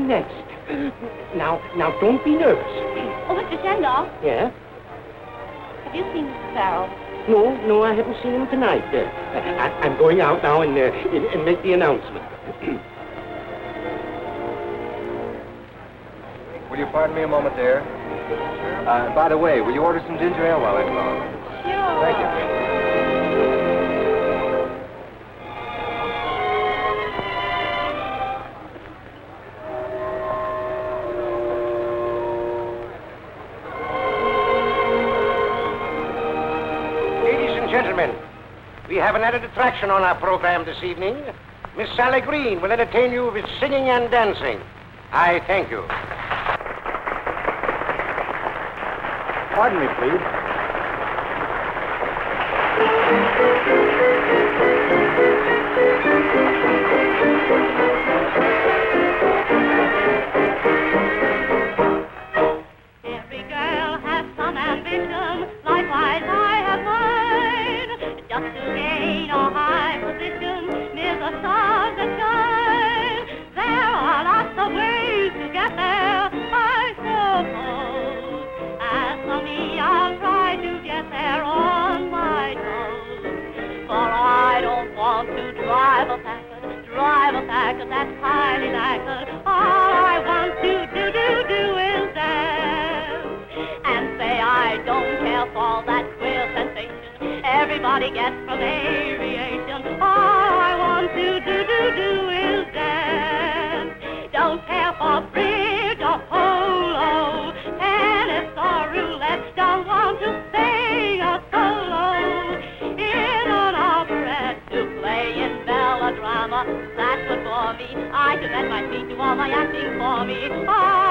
next. Now, don't be nervous. Oh, Mr. Shandor. Yeah? Have you seen Mr. Farrell? No, I haven't seen him tonight. I'm going out now and make the announcement. Will you pardon me a moment there? By the way, will you order some ginger ale while I'm gone? Sure. Thank you. Ladies and gentlemen, we have an added attraction on our program this evening. Miss Sally Green will entertain you with singing and dancing. I thank you. Pardon me, please. Every girl has some ambition, likewise I have mine. Just to gain a high position near the stars that shine. There are lots of ways to get there, I suppose. As for me, I'll try to get there on my toes. For I don't want to drive a packet that's highly lacquered. All I want to do is dance. And say I don't care for that queer sensation everybody gets from aviation. All I want to do is dance. Don't care for bridge or polo, tennis or roulette. Don't want to sing a solo in an operette, to play in melodrama. That's what for me. I could let my feet do all my acting for me.